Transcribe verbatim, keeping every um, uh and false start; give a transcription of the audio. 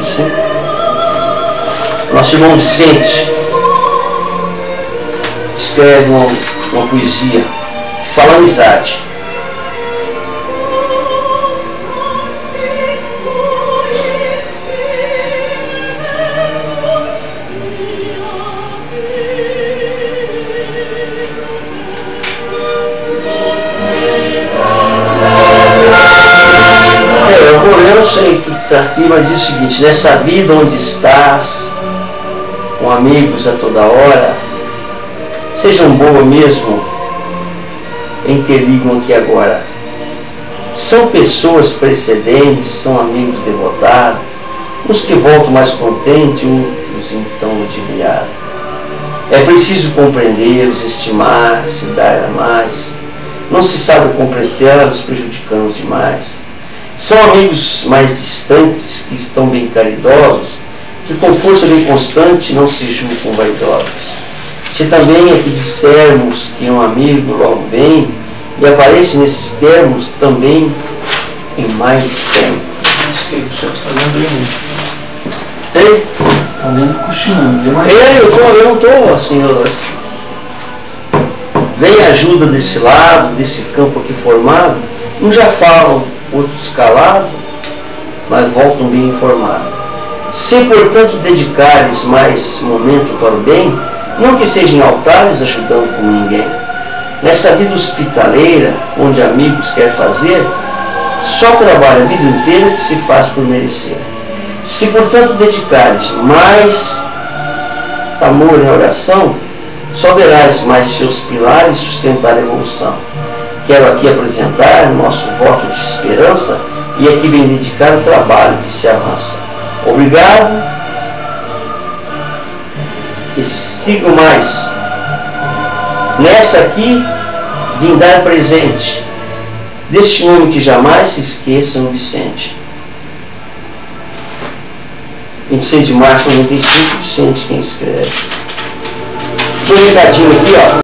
isso, hein? Nosso irmão Vicente escreve uma, uma poesia que fala amizade. É, eu vou ler, eu sei que está aqui, mas diz o seguinte: nessa vida onde estás, com amigos a toda hora, sejam boas mesmo, interligam aqui agora. São pessoas precedentes, são amigos devotados, uns que voltam mais contentes, outros então ludibriados. É preciso compreendê-los, estimar, se dar a mais. Não se sabe compreendê-los, prejudicando demais. São amigos mais distantes, que estão bem caridosos, que com força bem constante não se julgam vaidosos. Se também aqui dissermos que um amigo logo vem e aparece nesses termos também em mais de cem. Acho que o senhor está lendo aí. Ei? Está lendo coxinando. Ei, eu, tô, eu não estou assim, eu, assim. Vem a ajuda desse lado, desse campo aqui formado. Uns já falam, outros calados, mas voltam bem informados. Se, portanto, dedicares mais momento para o bem, não que sejam em altares ajudando como ninguém. Nessa vida hospitaleira, onde amigos quer fazer, só trabalha a vida inteira que se faz por merecer. Se, portanto, dedicares mais amor em oração, só verás mais seus pilares sustentar a evolução. Quero aqui apresentar nosso voto de esperança e aqui bem dedicar o trabalho que se avança. Obrigado e sigo mais. Nessa aqui, vim dar presente deste nome que jamais se esqueça, no Vicente. vinte e seis de março de noventa e cinco, Vicente quem escreve. Tem um recadinho aqui, ó.